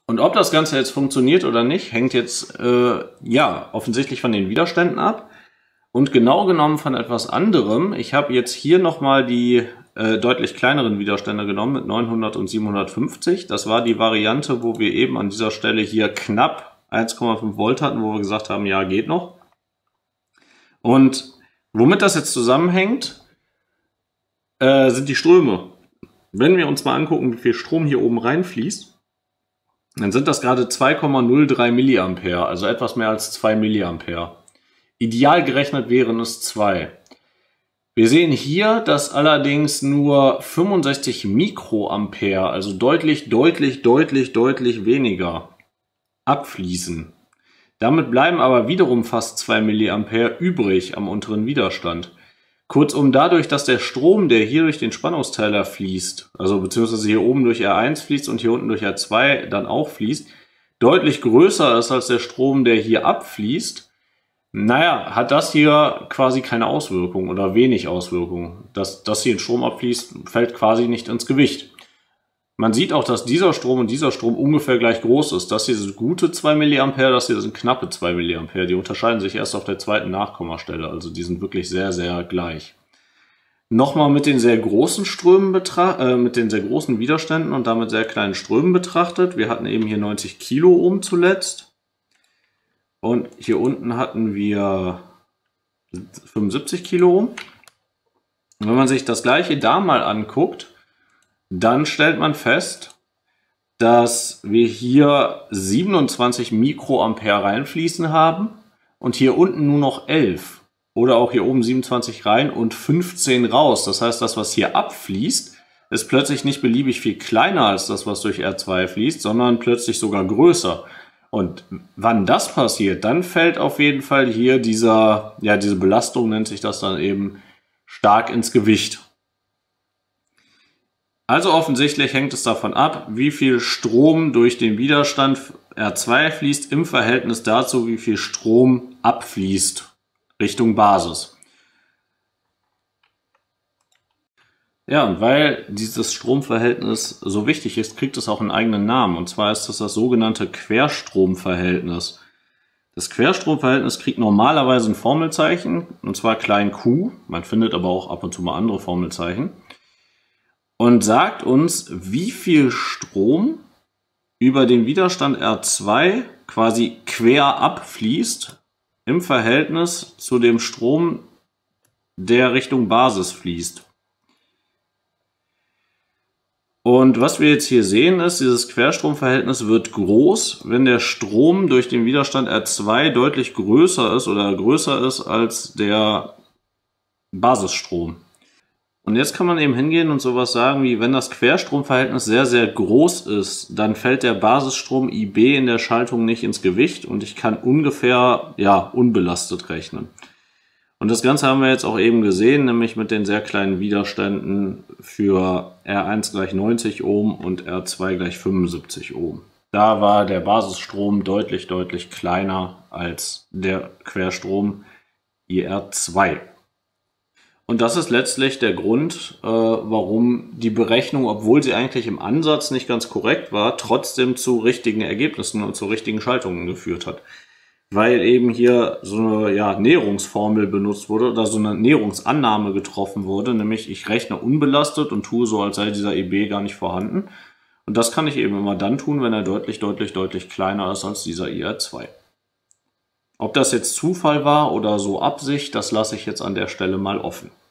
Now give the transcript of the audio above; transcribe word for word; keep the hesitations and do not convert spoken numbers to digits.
Und ob das Ganze jetzt funktioniert oder nicht, hängt jetzt äh, ja offensichtlich von den Widerständen ab und genau genommen von etwas anderem. Ich habe jetzt hier nochmal die äh, deutlich kleineren Widerstände genommen mit neunhundert und siebenhundertfünfzig. Das war die Variante, wo wir eben an dieser Stelle hier knapp eins Komma fünf Volt hatten, wo wir gesagt haben, ja, geht noch. Und womit das jetzt zusammenhängt, äh, sind die Ströme. Wenn wir uns mal angucken, wie viel Strom hier oben reinfließt, dann sind das gerade zwei Komma null drei Milliampere, also etwas mehr als zwei Milliampere. Ideal gerechnet wären es zwei. Wir sehen hier, dass allerdings nur fünfundsechzig Mikroampere, also deutlich, deutlich, deutlich, deutlich weniger, abfließen. Damit bleiben aber wiederum fast zwei Milliampere übrig am unteren Widerstand. Kurzum, dadurch, dass der Strom, der hier durch den Spannungsteiler fließt, also beziehungsweise hier oben durch R eins fließt und hier unten durch R zwei dann auch fließt, deutlich größer ist als der Strom, der hier abfließt, naja, hat das hier quasi keine Auswirkung oder wenig Auswirkung. Dass das hier in Strom abfließt, fällt quasi nicht ins Gewicht. Man sieht auch, dass dieser Strom und dieser Strom ungefähr gleich groß ist. Das hier sind gute zwei Milliampere, das hier sind knappe zwei Milliampere. Die unterscheiden sich erst auf der zweiten Nachkommastelle, also die sind wirklich sehr, sehr gleich. Nochmal mit den sehr großen Strömen betrachtet, äh, mit den sehr großen Widerständen und damit sehr kleinen Strömen betrachtet. Wir hatten eben hier neunzig Kiloohm zuletzt. Und hier unten hatten wir fünfundsiebzig Kiloohm. Und wenn man sich das gleiche da mal anguckt, dann stellt man fest, dass wir hier siebenundzwanzig Mikroampere reinfließen haben und hier unten nur noch elf. Oder auch hier oben siebenundzwanzig rein und fünfzehn raus. Das heißt, das, was hier abfließt, ist plötzlich nicht beliebig viel kleiner als das, was durch R zwei fließt, sondern plötzlich sogar größer. Und wann das passiert, dann fällt auf jeden Fall hier dieser, ja, diese Belastung, nennt sich das dann eben, stark ins Gewicht. Also offensichtlich hängt es davon ab, wie viel Strom durch den Widerstand R zwei fließt im Verhältnis dazu, wie viel Strom abfließt Richtung Basis. Ja, und weil dieses Stromverhältnis so wichtig ist, kriegt es auch einen eigenen Namen. Und zwar ist das das sogenannte Querstromverhältnis. Das Querstromverhältnis kriegt normalerweise ein Formelzeichen, und zwar klein q. Man findet aber auch ab und zu mal andere Formelzeichen. Und sagt uns, wie viel Strom über den Widerstand R zwei quasi quer abfließt im Verhältnis zu dem Strom, der Richtung Basis fließt. Und was wir jetzt hier sehen ist, dieses Querstromverhältnis wird groß, wenn der Strom durch den Widerstand R zwei deutlich größer ist oder größer ist als der Basisstrom. Und jetzt kann man eben hingehen und sowas sagen wie, wenn das Querstromverhältnis sehr, sehr groß ist, dann fällt der Basisstrom I B in der Schaltung nicht ins Gewicht und ich kann ungefähr, ja, unbelastet rechnen. Und das Ganze haben wir jetzt auch eben gesehen, nämlich mit den sehr kleinen Widerständen für R eins gleich neunzig Ohm und R zwei gleich fünfundsiebzig Ohm. Da war der Basisstrom deutlich, deutlich kleiner als der Querstrom I R zwei. Und das ist letztlich der Grund, äh, warum die Berechnung, obwohl sie eigentlich im Ansatz nicht ganz korrekt war, trotzdem zu richtigen Ergebnissen und zu richtigen Schaltungen geführt hat. Weil eben hier so eine, ja, Näherungsformel benutzt wurde oder so eine Näherungsannahme getroffen wurde, nämlich ich rechne unbelastet und tue so, als sei dieser I B gar nicht vorhanden. Und das kann ich eben immer dann tun, wenn er deutlich, deutlich, deutlich kleiner ist als dieser I R zwei. Ob das jetzt Zufall war oder so Absicht, das lasse ich jetzt an der Stelle mal offen.